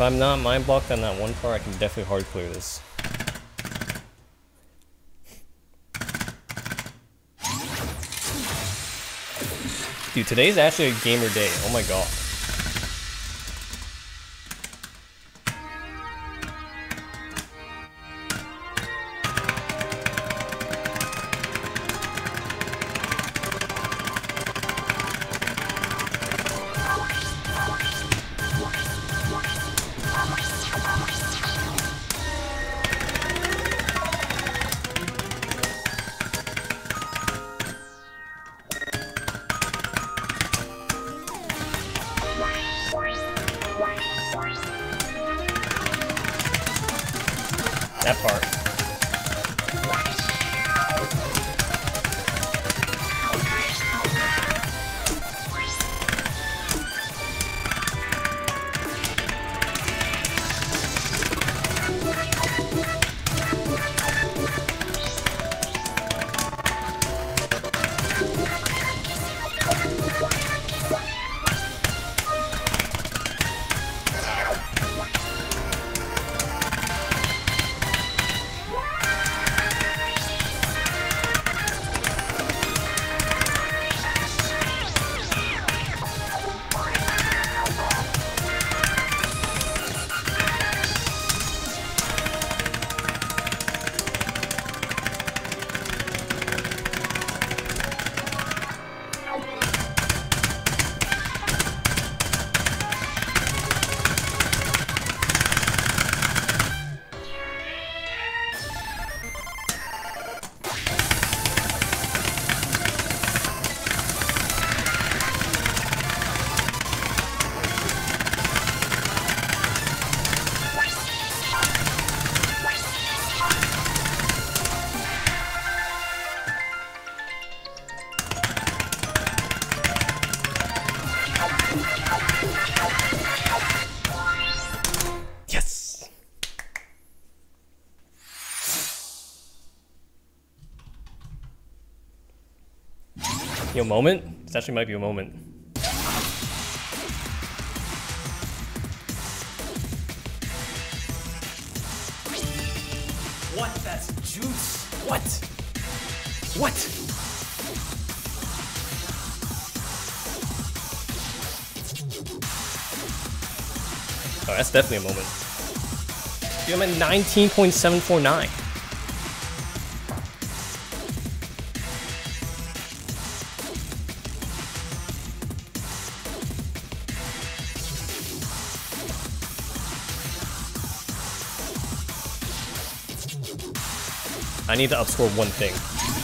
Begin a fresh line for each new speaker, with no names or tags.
I'm not mind blocked on that one part, I can definitely hard clear this. Dude, today's actually a gamer day. Oh my god. That part. Yes! Yo, moment? This actually might be a moment.
What? That's juice. What? What?
Oh, that's definitely a moment. Dude, I'm at 19.749. I need to upscore one thing.